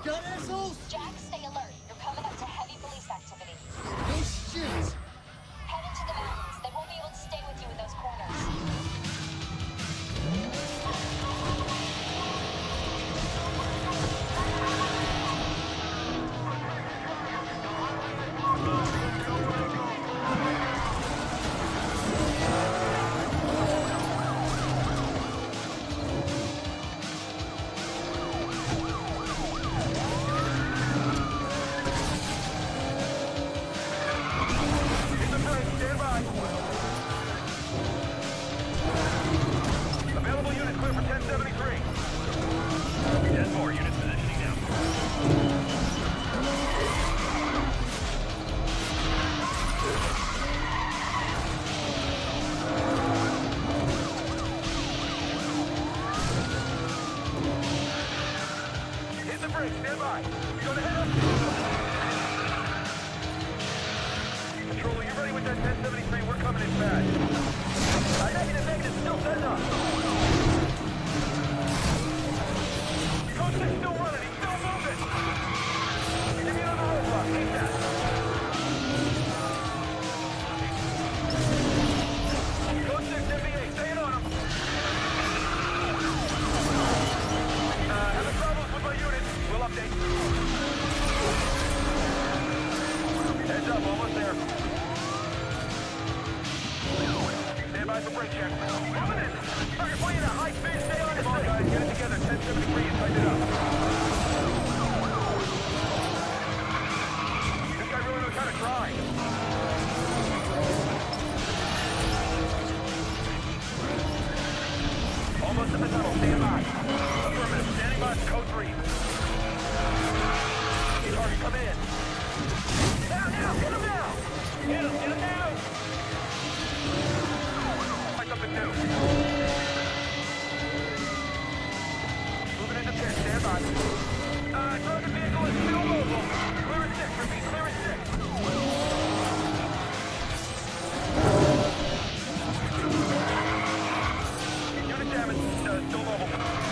gun, assholes? Jack, stay alert. You're coming up to heavy police activity. No shit! Head into the mountains. They won't be able to stay with you in those corners. Available units clear for 1073. 10 more units positioning now. Hit the brakes, stand by. You gonna head up? Controller, you ready with that 1073? We're coming in fast. Negative, still setting up. Code 6 still running, he's still moving. Give me another roadblock, keep that. Code 6, MVA, staying on him. Having problems with my unit, we'll update. Heads up, almost there. Stand by for brake check. Coming in! Target plane at high speed, stay on it. Come on, guys, get it together. 1073 and tighten it up. This guy really knows how to drive. Almost at the tunnel, stand by. Affirmative, standing by for code 3. Target, come in. Now, get him now! Get him now! Something new. Moving into pit, stand by. Target vehicle is still mobile. Clear at 6, repeat, clear at 6. Unit damage, still mobile.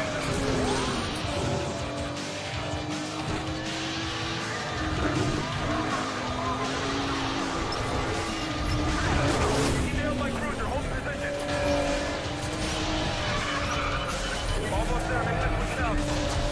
Detailed by cruiser, hold position. Almost there, maybe that's looking out.